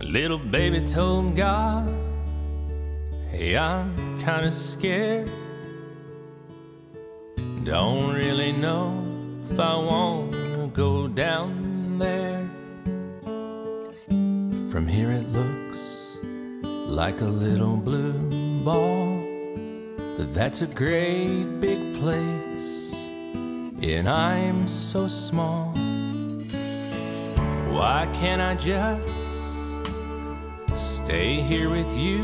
Little baby told God, hey, I'm kinda scared. Don't really know if I wanna go down there. From here it looks like a little blue ball, but that's a great big place, and I'm so small. Why can't I just stay here with you?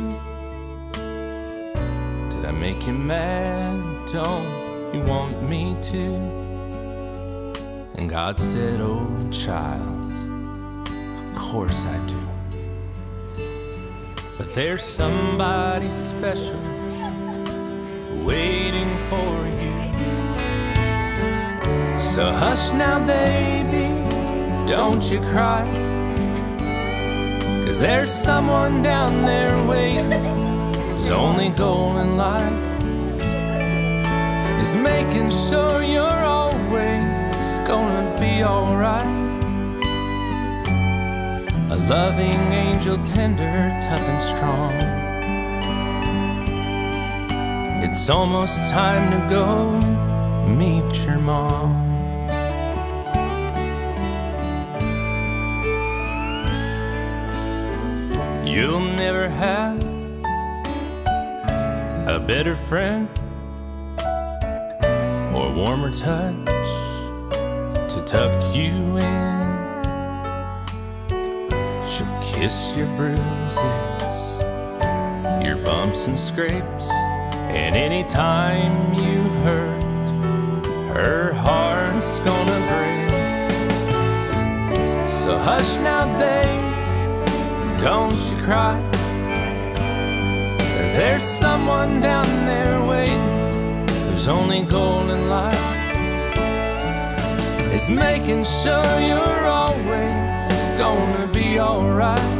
Did I make you mad? Don't you want me to? And God said, oh child, of course I do. But there's somebody special waiting for you. So hush now, baby, don't you cry, 'cause there's someone down there waiting, whose only goal in life is making sure you're always gonna be alright. A loving angel, tender, tough and strong. It's almost time to go meet your mom. You'll never have a better friend or warmer touch to tuck you in. She'll kiss your bruises, your bumps and scrapes, and anytime you hurt, her heart's gonna break. So hush now, babe, don't you cry, 'cause there's someone down there waiting, whose only goal in life is making sure you're always gonna be alright.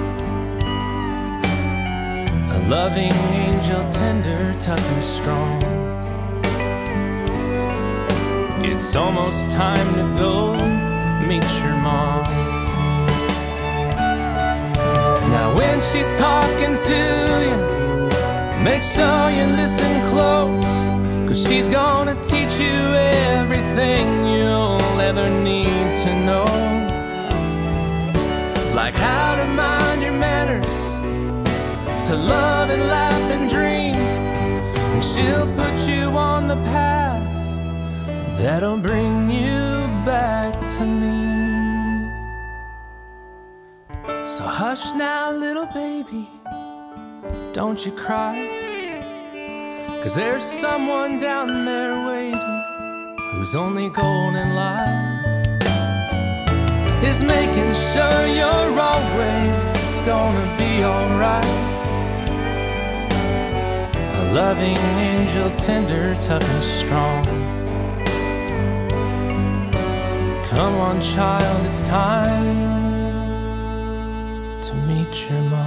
A loving angel, tender, tough and strong. It's almost time to go meet your mom. Now when she's talking to you, make sure you listen close, 'cause she's gonna teach you everything you'll ever need to know. Like how to mind your manners, to love and laugh and dream. And she'll put you on the path that'll bring you back to me. So hush now, little baby, don't you cry, 'cause there's someone down there waiting, whose only goal in life is making sure you're always gonna be alright. A loving angel, tender, tough and strong. Come on, child, it's time to meet your mom.